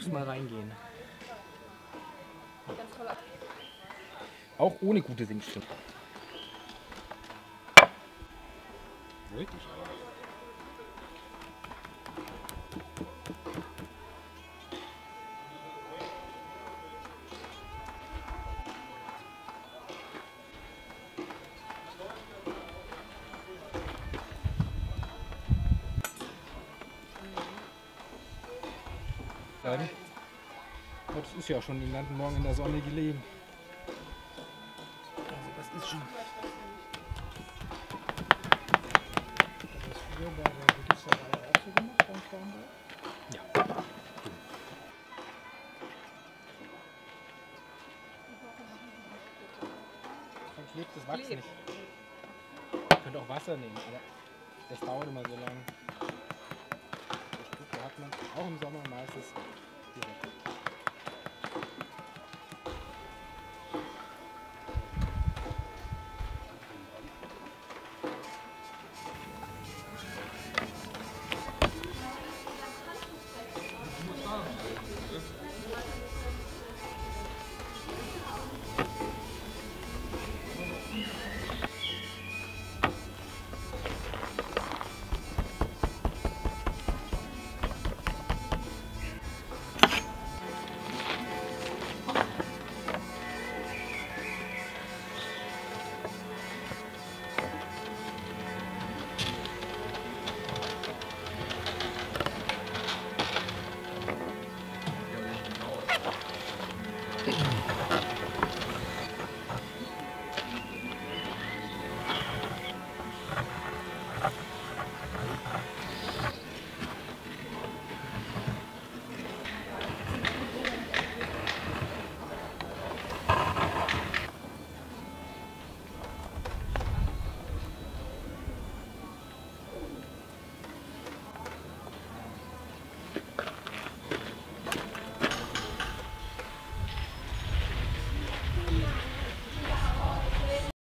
musst mal reingehen. Auch ohne gute Singstimme. Wirklich? Das ist ja schon den ganzen Morgen in der Sonne gelegen. Also das ist schon. Das früher bei der Gießerei auch so gemacht beim Frauenberg? Ja. Dann klebt das Wachs nicht. Ihr könnt auch Wasser nehmen, aber das dauert immer so lange. Das hat man auch im Sommer meistens direkt.